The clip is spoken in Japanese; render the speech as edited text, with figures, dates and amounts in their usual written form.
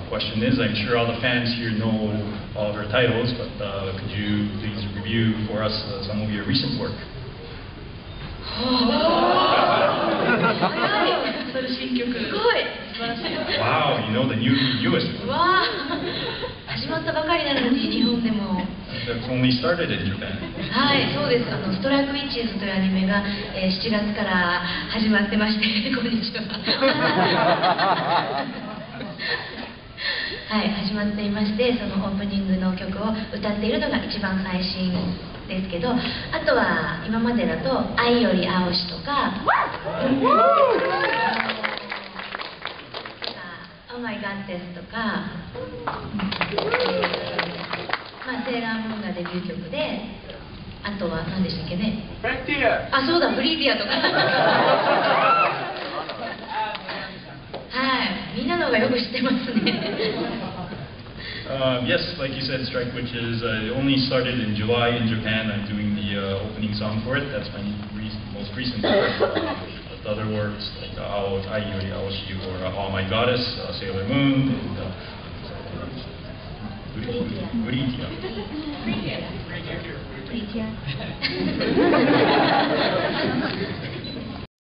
question is, I'm sure all the fans here know all of her titles, but could you please review for us some of your recent work? それ新曲。すごい素晴らしい。 Wow, you know the newest one. わあ、始まったばかりなのに日本でも。 That's only started in Japan. はい、そうです。ストライクウィッチーズというアニメが、7月から始まってまして、こんにちは。はい、始まっていまして、そのオープニングの曲を歌っているのが一番最新ですけど、あとは今までだと「愛より青し」とか「Oh My God This」とか、セーラームーンがデビュー曲で、あとは何でしたっけね、あ、そうだ、フリーディアとかはい、みんなの方がよく知ってますね。 Yes, like you said, Strike Witches only started in July in Japan. I'm doing the opening song for it. That's my most recent work. But other works like Ai Yori Aoshi or Oh My Goddess, Sailor Moon, and Britia.